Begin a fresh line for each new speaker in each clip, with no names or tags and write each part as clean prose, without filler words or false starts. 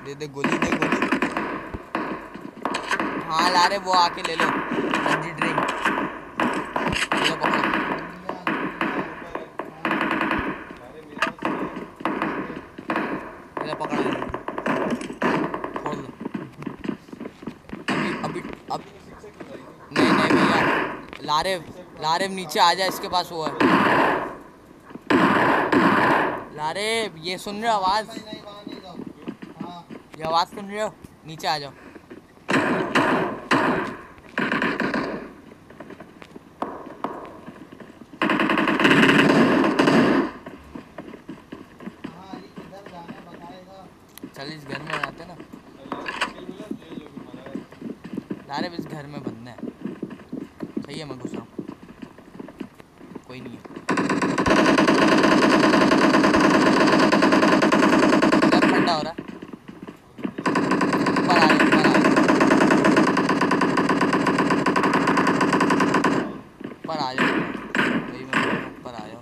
दे गोली, दे गोली। हाँ ला रहे, वो आके ले लो एनर्जी ड्रिंक। लो पकड़ो। ले पकड़ो, फोड़ लो। अभी अभी अब नहीं नहीं भैया, लारे नीचे आ जा, इसके पास वो है। लारे ये सुन रहे हो आवाज? ये आवाज सुन रहे हो? नीचे आ जाओ। चल इस घर में रहते ना। लारे इस घर में बंद है। सही है, मैं घुस रहा हूँ। कोई नहीं है। इधर ठंडा हो रहा है। ऊपर आ जाओ, ऊपर आ जाओ, ऊपर आ जाओ। वही मैं बोल रहा हूँ, ऊपर आ जाओ।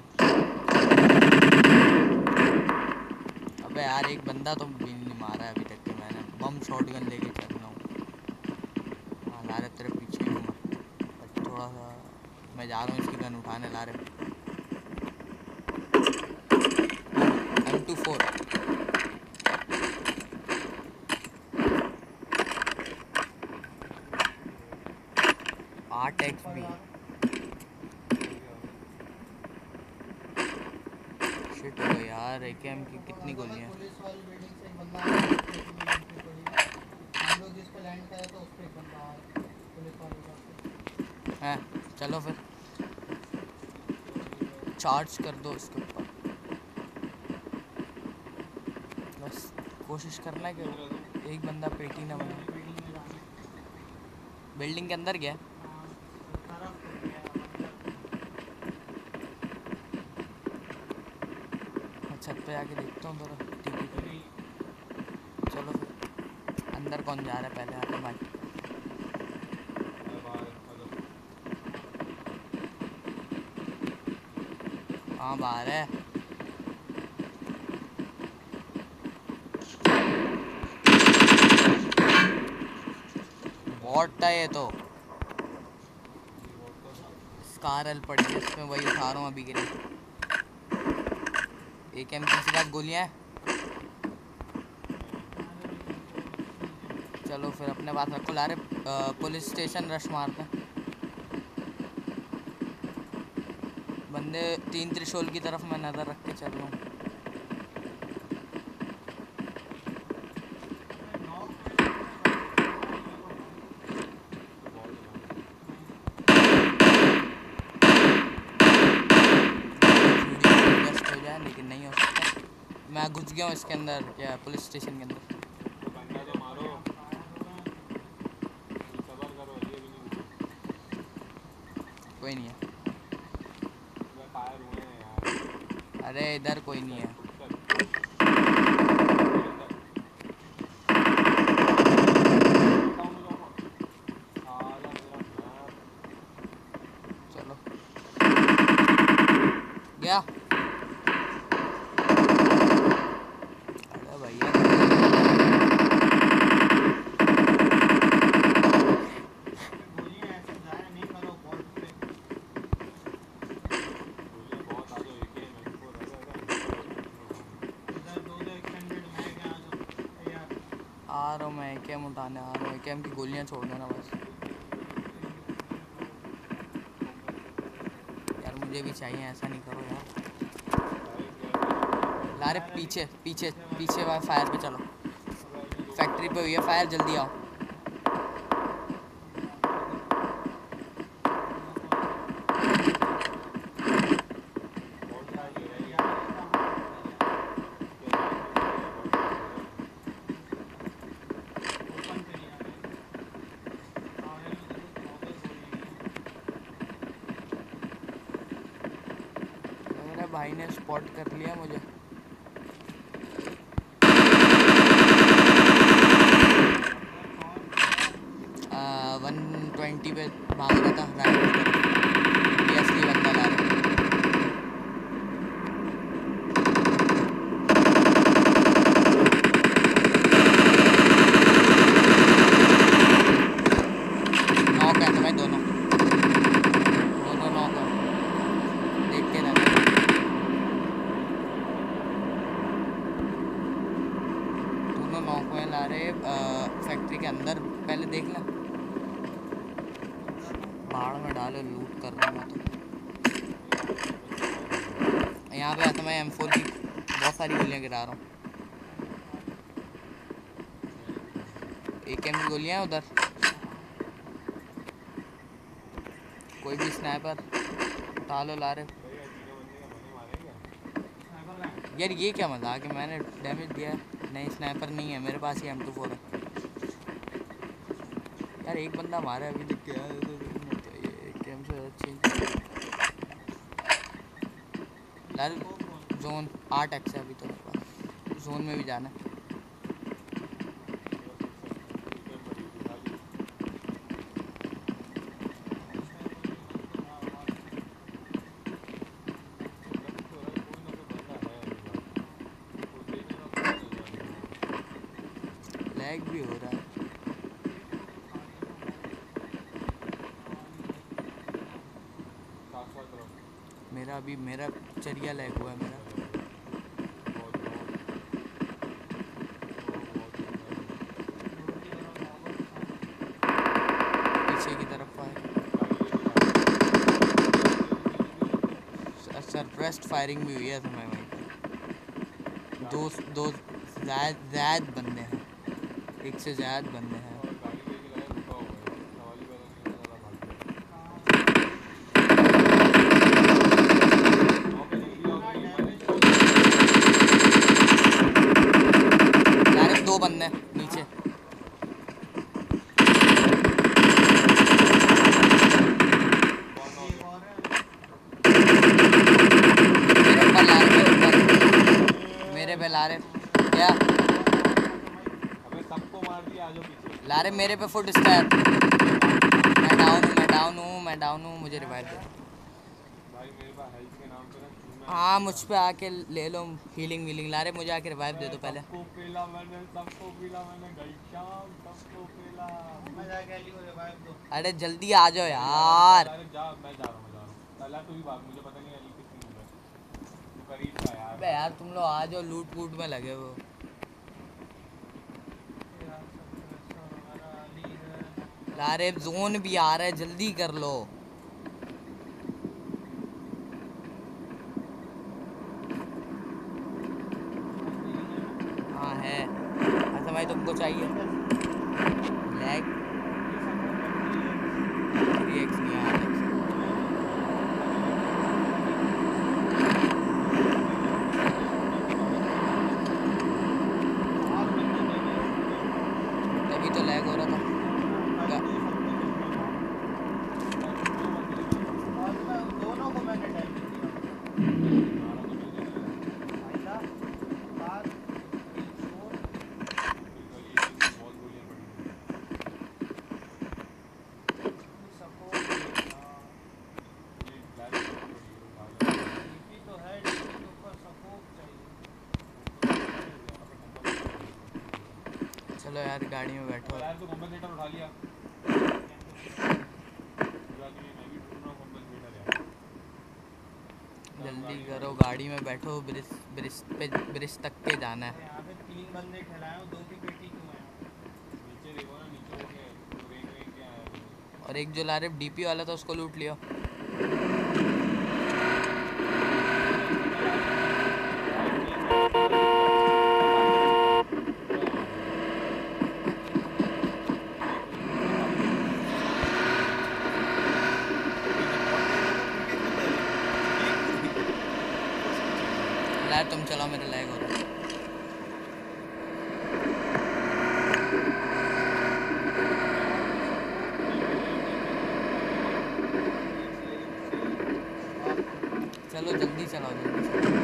अबे यार एक बंदा तो नहीं मारा है अभी तक के मैंने। बम शॉटगन लेके चल रहा हूँ। हाँ ला रहे, तेरे पीछे हूँ मैं। थोड़ा सा मैं जा रहा हूँ इसकी गन उठाने। ला रहे M24। 8x भी। शिट हो गया यार, AKM की कितनी गोलियां हैं? चलो फिर चार्ज कर दो इसके ऊपर। बस कोशिश करना है कि एक बंदा पेटी ना बने। बिल्डिंग के अंदर गया। मैं छत पे आके देखता हूँ थोड़ा। टीपी। चलो फिर अंदर कौन जा रहा है पहले आके भाई? हाँ बाहर है। बॉट था ये तो। स्कार एल पड़ी है इसमें, वही उठा रहा हूँ अभी के लिए। AKM की पास गोलियाँ हैं। चलो फिर अपने पास रखो। ला रहे पुलिस स्टेशन रश मारते हैं। बंदे 3 त्रिशूल की तरफ मैं नज़र रख के चल रहा हूँ। हो जाए लेकिन नहीं हो सकता। मैं घुस गया हूँ इसके अंदर, क्या पुलिस स्टेशन के अंदर। कोई नहीं है। अरे इधर कोई नहीं है। चलो गया। अरे भैया आ रहा हूँ मैं। AKM उठाने आ रहा हूँ। AKM की गोलियाँ छोड़ देना बस। यार मुझे भी चाहिए, ऐसा नहीं करो यार। ला रहे पीछे पीछे पीछे फायर पे चलो। फैक्ट्री पे हुई है फायर, जल्दी आओ। मेरे भाई ने स्पॉट कर लिया मुझे। 120 पे भाग रहा था राइट की तरफ। ये असली बंदा ला रहा है। कोई ला रहे फैक्ट्री के अंदर, पहले देख ले। भाड़ में डालो, लूट कर रहा हूँ मैं तो। यहाँ पे आता मैं M4 की बहुत सारी गोलियाँ गिरा रहा हूँ। AKM की गोलियाँ हैं उधर। कोई भी स्नाइपर उठा लो ला रहे। यार ये क्या मजाक है, मैंने डैमेज दिया है। नहीं स्नाइपर नहीं है मेरे पास, ही M24 है। यार एक बंदा मारा है अभी दिख गया है, तो ये AKM से चेंज यार। जोन 8x है अभी तो मेरे पास, जोन में भी जाना है। लैग भी हो रहा है मेरा, अभी मेरा चरिया लैग हुआ है मेरा। पीछे की तरफ है सरप्रेस्ड फायरिंग भी हुई है समय वहीं पर। दो ज़्यादा बंदे हैं, एक से ज़्यादा बंदे हैं। डायरेक्ट दो बंदे नीचे। मेरे पे ला रहे क्या? सबको मार दिया, आजो पीछे ला रहे मेरे पे फुट स्टैप। मैं डाउन हूँ, मुझे रिवाइव दे भाई। मेरे पास हेल्थ के नाम पे ना, हाँ मुझ पे आके ले लो हीलिंग वीलिंग। ला रहे मुझे आके रिवाइव दे दो पहले। सबको पीला मैंने गई शाम, सबको पीला। मैं जाके एली को रिवाइव दो। अरे जल्दी आ जाओ यार। अरे जा, मैं जा रहा हूँ। पहला तू ही भाग, मुझे पता नहीं एली कितनी है। तू करीब का यार। अबे यार तुम लोग आ जाओ, लूट वूट में लगे हो। ला रहे जोन भी आ रहा है, जल्दी कर लो। हाँ है, अच्छा भाई तुमको चाहिए लैग 3x नहीं आ रहा। तभी तो लैग हो रहा था। दोनों को मैंने डैमेज चलो यार गाड़ी में बैठो यार। तो कॉम्पेंसेटर उठा लिया। जल्दी करो, गाड़ी में बैठो, ब्रिज तक के जाना है। यहाँ पे 3 बंदे ठहराए हो, 2 की पेटी क्यों है? नीचे देखो ना, नीचे होके रेंग के आया। और एक जो ला रहे DP वाला था उसको लूट लिया। यार तुम चलाओ, मेरा लैग हो रहा है। चलो जल्दी चलाओ, जल्दी चलाओ।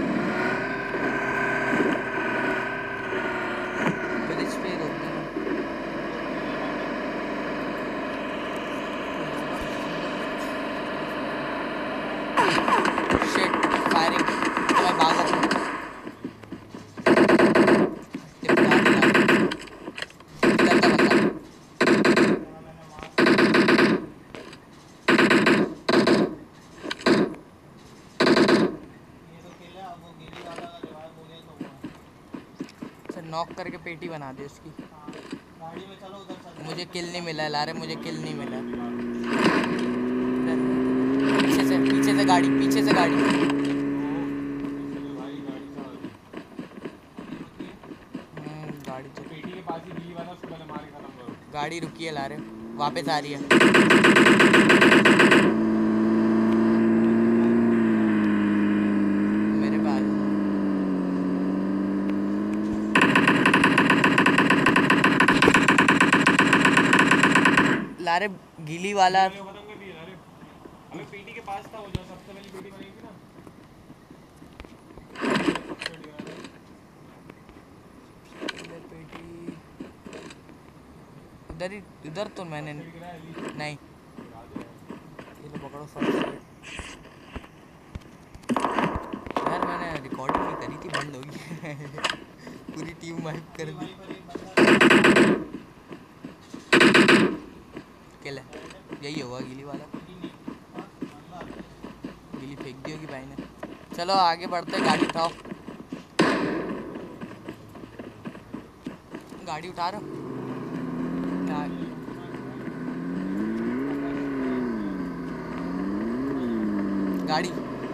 ब्रिज पे रोक देना। शिट फायरिंग, मैं भागो। नॉक करके पेटी बना दे उसकी।
गाड़ी में चलो उधर चलते हैं।
मुझे किल नहीं मिला है लारे, मुझे किल नहीं मिला। पीछे से गाड़ी, पीछे से गाड़ी। गाड़ी तो
पेटी के पास ही मिली वाला, उसको पहले मार के खत्म करो।
गाड़ी रुकी है लारे, वापस आ रही है। मेरे पास लारे गीली वाला।
खत्म कर दिए अरे। अबे पेटी के पास था वो, जो सबसे पहली पेटी बनी थी ना।
पेटी इधर ही, इधर तो मैंने नहीं। ये लो पकड़ो फर्स्ट एड। यार मैंने रिकॉर्डिंग नहीं करी थी, बंद होगी। पूरी टीम वाइप कर दी। किल है, यही होगा गीली वाला। गीली फेंक दी होगी भाई ने। चलो आगे बढ़ते, गाड़ी उठाओ। गाड़ी उठा रहे हो? गाड़ी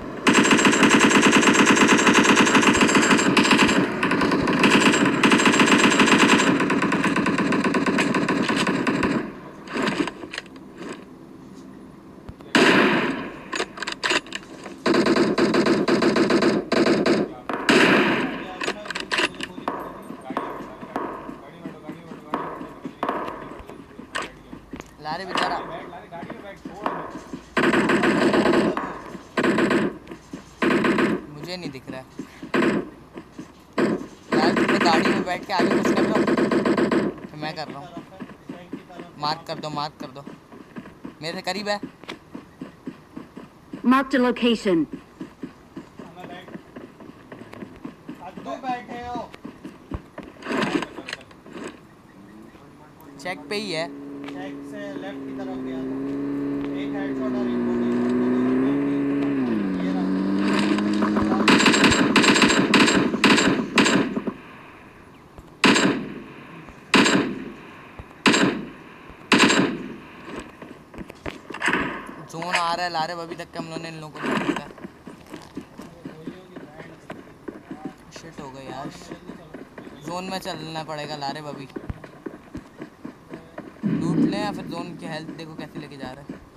लारे बेचारा। मुझे नहीं दिख रहा है यार, तुम लोग गाड़ी में बैठ के आगे कुछ कर लो, तो मैं कर रहा हूँ। मार्क कर दो, मार्क कर दो, मेरे से करीब है।
Marked a location.
चेक पे ही है।
चेक से लेफ्ट की तरफ गया था। एक हेडशॉट और एक बॉडी। ये रहा।
जोन आ रहा है लारे, अभी तक के हम लोगों ने इन लोगों को नहीं देखा। शिट हो गई यार, जोन में चलना पड़ेगा लारे अभी। लूट लें या फिर जोन की हेल्थ देखो कैसे लेके जा रहा है।